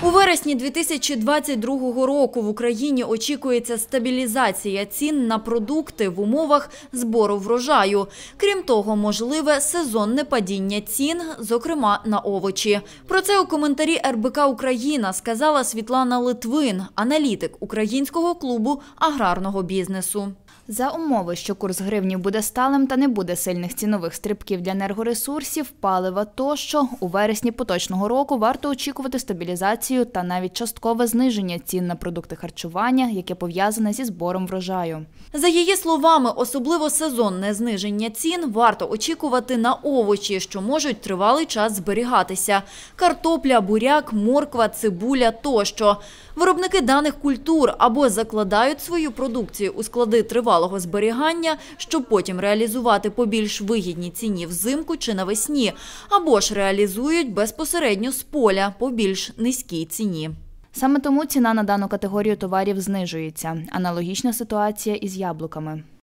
У вересні 2022 року в Україні очікується стабілізація цін на продукти в умовах збору врожаю. Крім того, можливе сезонне падіння цін, зокрема на овочі. Про це у коментарі РБК «Україна» сказала Світлана Литвин, аналітик Українського клубу аграрного бізнесу. За умови, що курс гривні буде сталим та не буде сильних цінових стрибків для енергоресурсів, палива тощо, у вересні поточного року варто очікувати стабілізацію та навіть часткове зниження цін на продукти харчування, яке пов'язане зі збором врожаю. За її словами, особливо сезонне зниження цін варто очікувати на овочі, що можуть тривалий час зберігатися – картопля, буряк, морква, цибуля тощо. Виробники даних культур або закладають свою продукцію у склади тривалого зберігання, щоб потім реалізувати по більш вигідній ціні взимку чи навесні, або ж реалізують безпосередньо з поля по більш низькій ціні. Саме тому ціна на дану категорію товарів знижується. Аналогічна ситуація із яблуками.